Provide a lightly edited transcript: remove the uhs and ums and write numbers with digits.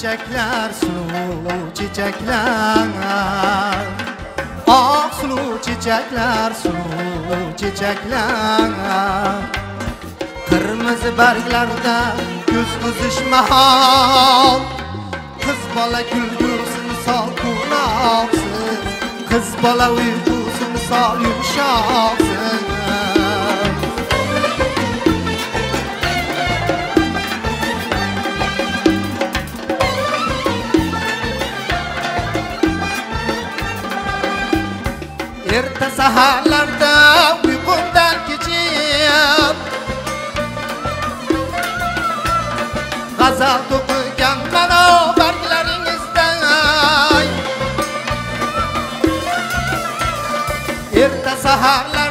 çiçekler, sulu çiçekler. Ah sulu çiçekler, sulu çiçekler. Kırmızı berglerde göz kızışmahal. Kız bala güldürsün misal kunaksız. Kız bala uykusu misal yumuşaksız. Erta saharlarda uykumdan geçip gazal to'qigan mana barglaringizdan erta saharlar